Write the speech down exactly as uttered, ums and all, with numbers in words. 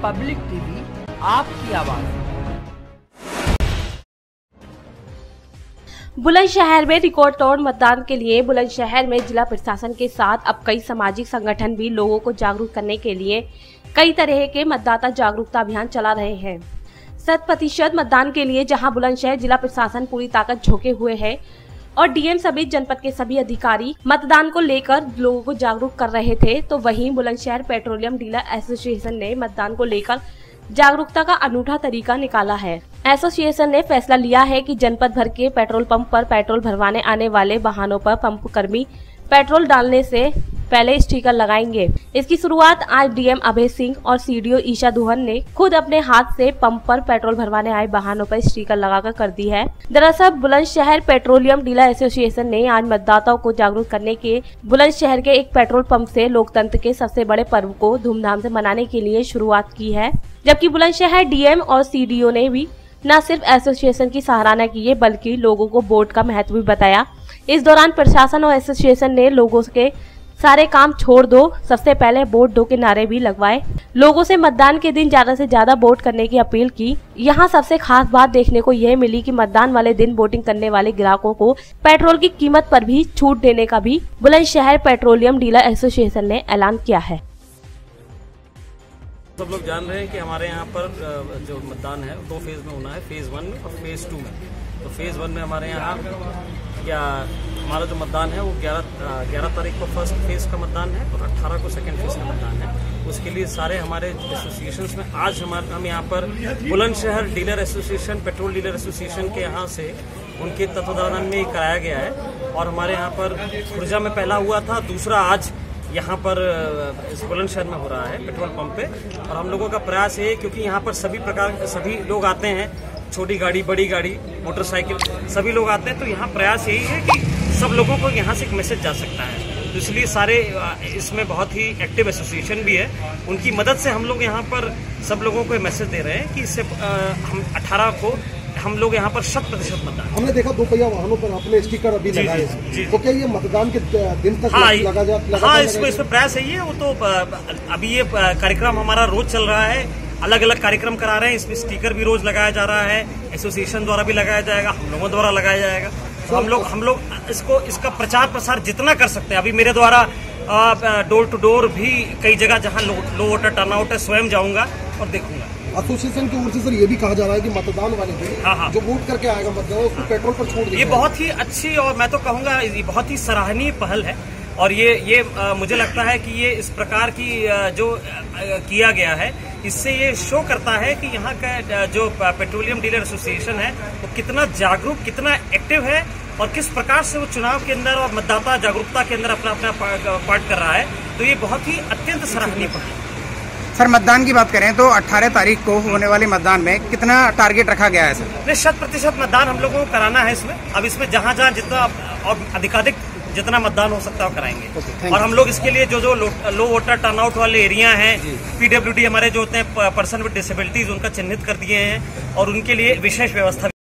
Public TV, आपकी आवाज। बुलंदशहर में रिकॉर्ड तोड़ मतदान के लिए बुलंदशहर में जिला प्रशासन के साथ अब कई सामाजिक संगठन भी लोगों को जागरूक करने के लिए कई तरह के मतदाता जागरूकता अभियान चला रहे हैं। शत प्रतिशत मतदान के लिए जहां बुलंदशहर जिला प्रशासन पूरी ताकत झोंके हुए है और डीएम समेत जनपद के सभी अधिकारी मतदान को लेकर लोगों को जागरूक कर रहे थे, तो वहीं बुलंदशहर पेट्रोलियम डीलर एसोसिएशन ने मतदान को लेकर जागरूकता का अनूठा तरीका निकाला है। एसोसिएशन ने फैसला लिया है कि जनपद भर के पेट्रोल पंप पर पेट्रोल भरवाने आने वाले वाहनों पर पंप कर्मी पेट्रोल डालने से पहले स्टिकर लगाएंगे। इसकी शुरुआत आज डीएम अभय सिंह और सीडीओ ईशा दुहन ने खुद अपने हाथ से पंप पर पेट्रोल भरवाने आए वाहनों पर स्टिकर लगाकर कर दी है। दरअसल बुलंदशहर पेट्रोलियम डीलर एसोसिएशन ने आज मतदाताओं को जागरूक करने के बुलंदशहर के एक पेट्रोल पंप से लोकतंत्र के सबसे बड़े पर्व को धूमधाम से मनाने के लिए शुरुआत की है, जबकि बुलंदशहर डीएम और सीडीओ ने भी न सिर्फ एसोसिएशन की सराहना की है बल्कि लोगों को वोट का महत्व भी बताया। इस दौरान प्रशासन और एसोसिएशन ने लोगों के सारे काम छोड़ दो, सबसे पहले वोट दो के नारे भी लगवाए। लोगों से मतदान के दिन ज्यादा से ज्यादा वोट करने की अपील की। यहाँ सबसे खास बात देखने को यह मिली कि मतदान वाले दिन वोटिंग करने वाले ग्राहकों को पेट्रोल की कीमत पर भी छूट देने का भी बुलंदशहर पेट्रोलियम डीलर एसोसिएशन ने ऐलान किया है। सब लोग जान रहे हैं कि हमारे यहाँ पर जो मतदान है दो फेज में होना है, फेज वन में और फेज टू में। तो फेज वन में हमारे यहाँ या हमारा जो मतदान है वो ग्यारह ग्यारह तारीख को फर्स्ट फेज का मतदान है और अट्ठारह को सेकंड फेज का मतदान है। उसके लिए सारे हमारे एसोसिएशंस में आज हमारे हम यहाँ पर Bulandshahr dealer association, petrol dealer association के यहाँ से उनके तत्वाधान में कराया गया है। और हमारे यहाँ पर खुर्जा में पहला हुआ था, दूसरा आज यहाँ पर इस बुलंदशहर में हो रहा है पेट्रोल पंप पे। और हम लोगों का प्रयास है क्योंकि यहाँ पर सभी प्रकार सभी लोग आते हैं, छोटी गाड़ी, बड़ी गाड़ी, मोटरसाइकिल, सभी लोग आते हैं। तो यहाँ प्रयास यही है कि सब लोगों को यहाँ से एक मैसेज जा सकता है। तो इसलिए सारे इसमें बहुत ही एक्टिव एसोसिएशन भी है, उनकी मदद से हम लोग यहाँ पर सब लोगों को मैसेज दे रहे हैं कि इससे हम अठारह को हम लोग यहाँ पर शत प्रतिशत मतदान। हमने देखा दो पहिया वाहनों पर अपने स्टिकर अभी लगाए, तो क्या ये मतदान के दिन तक हाँ, लगा जा लगा हाँ इसको इसमें प्रयास है। वो तो अभी ये कार्यक्रम हमारा रोज चल रहा है, अलग अलग कार्यक्रम करा रहे हैं। इसमें स्टिकर भी रोज लगाया जा रहा है, एसोसिएशन द्वारा भी लगाया जाएगा, हम लोगों द्वारा लगाया जाएगा। तो हम लोग हम लोग इसको इसका प्रचार प्रसार जितना कर सकते हैं। अभी मेरे द्वारा डोर टू डोर भी कई जगह जहाँ लो, लो वोटर टर्नआउट है, स्वयं जाऊंगा और देखूंगा। एसोसिएशन की ओर से सर ये भी कहा जा रहा है कि मतदान वाले दिन हाँ हाँ। जो वोट करके आएगा मतदान उसको पेट्रोल पर छूट देगा। ये बहुत ही अच्छी और मैं तो कहूँगा ये बहुत ही सराहनीय पहल है। और ये ये आ, मुझे लगता है कि ये इस प्रकार की आ, जो आ, किया गया है, इससे ये शो करता है कि यहाँ का जो पेट्रोलियम डीलर एसोसिएशन है वो कितना जागरूक, कितना एक्टिव है और किस प्रकार से वो चुनाव के अंदर और मतदाता जागरूकता के अंदर अपना अपना पार्ट कर रहा है। तो ये बहुत ही अत्यंत सराहनीय पहल है। सर मतदान की बात करें तो अठारह तारीख को होने वाले मतदान में कितना टारगेट रखा गया है सर? नहीं, शत प्रतिशत मतदान हम लोगों को कराना है इसमें। अब इसमें जहाँ जहाँ जितना और अधिकाधिक जितना मतदान हो सकता है वो कराएंगे। और हम लोग इसके लिए जो जो लो, लो वोटर टर्नआउट वाले एरिया हैं, पीडब्ल्यूडी हमारे जो होते हैं पर्सन विद डिसेबिलिटीज, उनका चिन्हित कर दिए हैं और उनके लिए विशेष व्यवस्था